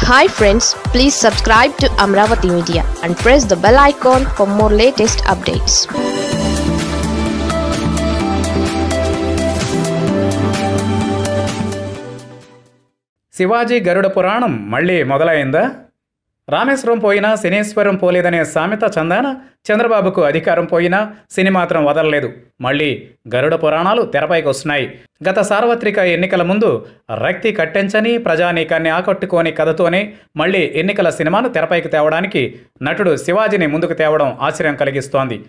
Hi friends, please subscribe to Amaravathi Media and press the bell icon for more latest updates. Shivaji గరుడ పురాణం మళ్ళీ మొదలైందా? రామేశ్వరం పోయినా శనేశ్వరం పోలేదనే సామెత చందాన చంద్రబాబుకు అధికారం పోయినా సిని మాత్రం వదలలేదు. మళ్ళీ గరుడ పురాణాలు తెరపైకి వస్తున్నాయి. గత సార్వత్రిక ఎన్నికల ముందు రక్తి కట్టెంచని ప్రజానీకాన్ని ఆకట్టుకోని కథతోనే మళ్ళీ ఎన్నికల సినిమాను తెరపైకి తేవడానికి నటుడు శివాజీని ముందుకు తేవడం ఆశ్చర్యం కలిగిస్తోంది.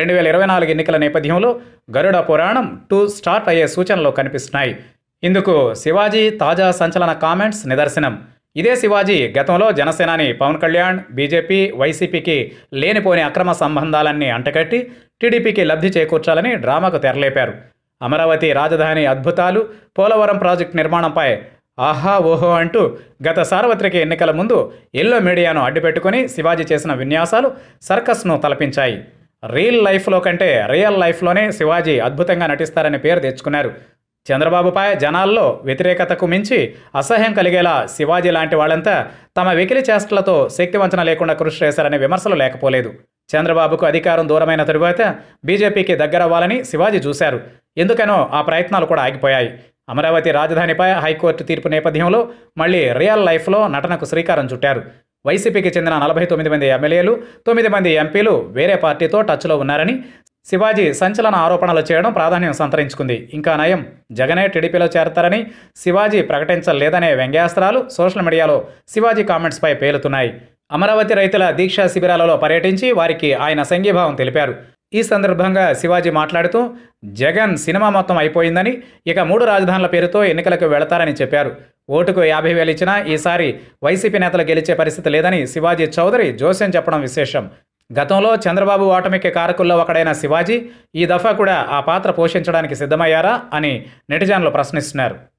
2024 ఎన్నికల నేపథ్యంలో గరుడ పురాణం 2 స్టార్ట్ అయ్యే సూచనలు కనిపిస్తున్నాయి. ఇందుకు శివాజీ తాజా సంచలన కామెంట్స్ నిదర్శనం. ఇదే శివాజీ గతంలో జనసేనాని పవన్ కళ్యాణ్, బీజేపీ, వైసీపీకి లేనిపోని అక్రమ సంబంధాలన్నీ అంటగట్టి టీడీపీకి లబ్ధి చేకూర్చాలని డ్రామాకు తెరలేపారు. అమరావతి రాజధాని అద్భుతాలు, పోలవరం ప్రాజెక్టు నిర్మాణంపై ఆహా ఓహో అంటూ గత సార్వత్రిక ఎన్నికల ముందు ఎల్లో మీడియాను అడ్డుపెట్టుకుని శివాజీ చేసిన విన్యాసాలు సర్కస్ను తలపించాయి. రియల్ లైఫ్లో కంటే రియల్ లైఫ్లోనే శివాజీ అద్భుతంగా నటిస్తారని పేరు తెచ్చుకున్నారు. చంద్రబాబుపై జనాల్లో వ్యతిరేకతకు మించి అసహ్యం కలిగేలా శివాజీ లాంటి వాళ్ళంతా తమ వెకిలి చేష్టలతో శక్తివంచన లేకుండా కృషి చేశారనే విమర్శలు లేకపోలేదు. చంద్రబాబుకు అధికారం దూరమైన తరువాత బీజేపీకి దగ్గరవ్వాలని శివాజీ చూశారు. ఎందుకనో ఆ ప్రయత్నాలు కూడా ఆగిపోయాయి. అమరావతి రాజధానిపై హైకోర్టు తీర్పు నేపథ్యంలో మళ్ళీ రియల్ లైఫ్లో నటనకు శ్రీకారం చుట్టారు. వైసీపీకి చెందిన 49 మంది ఎమ్మెల్యేలు, 9 మంది ఎంపీలు వేరే పార్టీతో టచ్లో ఉన్నారని శివాజీ సంచలన ఆరోపణలు చేయడం ప్రాధాన్యం సంతరించుకుంది. ఇంకా నయం, జగనే టీడీపీలో చేరతారని శివాజీ ప్రకటించలేదనే వ్యంగ్యాస్త్రాలు సోషల్ మీడియాలో శివాజీ కామెంట్స్పై పేలుతున్నాయి. అమరావతి రైతుల దీక్షా శిబిరాలలో పర్యటించి వారికి ఆయన సంఘీభావం తెలిపారు. ఈ సందర్భంగా శివాజీ మాట్లాడుతూ జగన్ సినిమా మొత్తం అయిపోయిందని, ఇక 3 రాజధానుల పేరుతో ఎన్నికలకు వెళతారని చెప్పారు. ఓటుకు 50,000 ఇచ్చినా ఈసారి వైసీపీ నేతలు గెలిచే పరిస్థితి లేదని శివాజీ చౌదరి జోస్యం చెప్పడం విశేషం. గతంలో చంద్రబాబు ఓటమికి కారకుల్లో ఒకడైన శివాజీ ఈ దఫా కూడా ఆ పాత్ర పోషించడానికి సిద్ధమయ్యారా అని నెటిజన్లు ప్రశ్నిస్తున్నారు.